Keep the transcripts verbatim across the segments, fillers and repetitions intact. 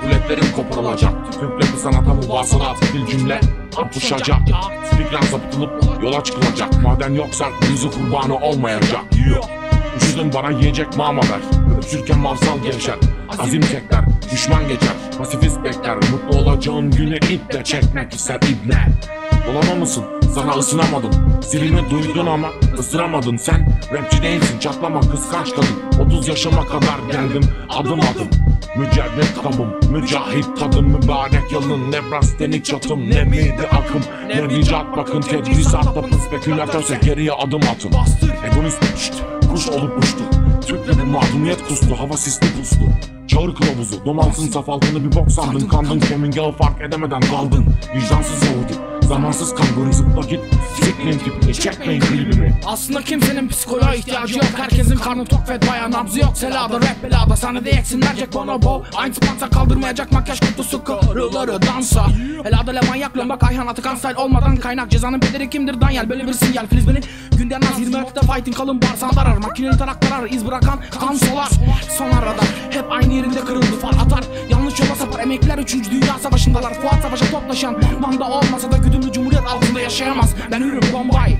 Kuletlerim koparılacak. Türk rapi sanata muvasılat bir cümle yapışacak. Fikren sapıtılıp yola çıkılacak. Maden yoksa yüzü kurbanı olmayacak. Üşüdüm bana yiyecek mama ver. Öpüşürken mavsal gevşer. Azim çekler, düşman geçer. Pasifist bekler. Mutlu olacağın güne iple çekmek ister ibne. Olamamışsın, sana ısınamadım. Zilini duydun ama ısıramadın. Sen rapçi değilsin, çatlama kıskanç kadın. otuz yaşıma kadar geldim adım adım. Mücadele kabım, mücahit tadım. Mübarek yalın, ne brastenik çatım. Ne miydi akım, ne ricat bakın. Tedrisat tapın, spekülatörse geriye adım atın. Egonist şşt, kuş olup uçtu. Türklerin mahrumiyet kustu, hava sisli puslu. Çağır kılavuzu, domalsın saf altını bir bok sandın. Kandın kemin yağı fark edemeden kaldın. Vicdansız Yahudi, zamansız kanguru zıpla git. Sikleyin tipini, çekmeyin klibimi. Aslında kimsenin psikoloğa ihtiyacı yok. Herkesin karnı tok ve bayağı nabzı yok. Selada rap belada, sahnede eksin verecek bonobo. Aynı sponsor kaldırmayacak makyaj kutusu karıları dansa. Helada le manyak lamba Kayhan Atakan style olmadan kaynak. Cezanın bedeli kimdir Danyal, böyle bir sinyal. Filiz beni günden az yirmi öpte fighting kalın barsan arar. Makineli taraklar arar, iz bırakan kan solar. Son arada hep aynı yerinde kırıldı far atar. Yanlış yola sapar emekliler üçüncü Dünya Savaşı'ndalar. Fuat Savaş'a toplaşan manda olmasa da güdümlü cumhuriyet altında yaşayamaz. Ben hürüm Bombay.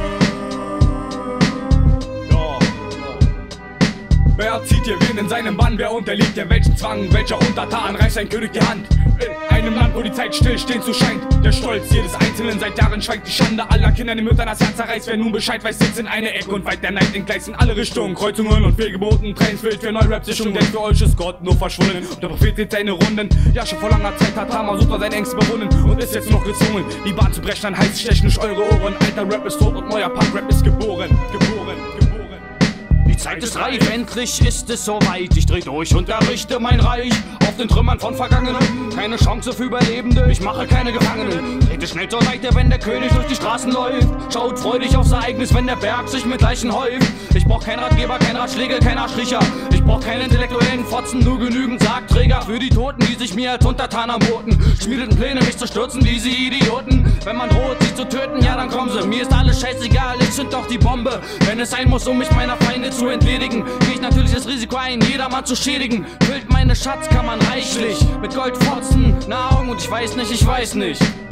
Wer zieht hier wen in seinem Bann? Wer unterliegt der welchen Zwang? Welcher Untertan reißt ein König die Hand? In einem Land, wo die Zeit stillstehen zu scheint. Der Stolz jedes Einzelnen seit Jahren schweigt. Die Schande aller Kinder, die Mütter das Herz zerreißt. Wer nun Bescheid weiß, sitzt in eine Ecke und weit der Neid entgleist in alle Richtungen. Kreuzungen und Fehlgeboten, Trainswild für Neurap-Sichung. Denn für euch ist Gott nur verschwunden. Der Prophet dreht seine Runden. Ja, schon vor langer Zeit hat Tama super seine Ängste überwunden und ist jetzt noch gezwungen, die Bahn zu brechen. Dann heißt stechen durch eure Ohren. Alter Rap ist tot und neuer Punk-Rap ist geboren. Geboren, geboren. Die Zeit ist reif, endlich ist es soweit. Ich dreh durch und errichte mein Reich auf den Trümmern von Vergangenen. Keine Chance für Überlebende, ich mache keine Gefangenen. Trete schnell zur Seite, wenn der König durch die Straßen läuft. Schaut freudig aufs Ereignis, wenn der Berg sich mit Leichen häuft. Ich brauch keinen Ratgeber, kein Ratschläge, kein Arschkriecher. Ich brauch keinen intellektuellen Fotzen, nur genügend Sargträger für die Toten, die sich mir als Untertan anboten. Schmiedeten Pläne, mich zu stürzen, diese Idioten. Wenn man droht, sie zu töten, ja dann kommen sie. Mir ist alles scheißegal, ich zünd doch die Bombe. Wenn es sein muss, um mich meiner Feinde zu entledigen, geh ich natürlich das Risiko ein, jedermann zu schädigen. Füllt meine Schatzkammern reichlich mit Goldfotzen, Nahrung und ich weiß nicht, ich weiß nicht.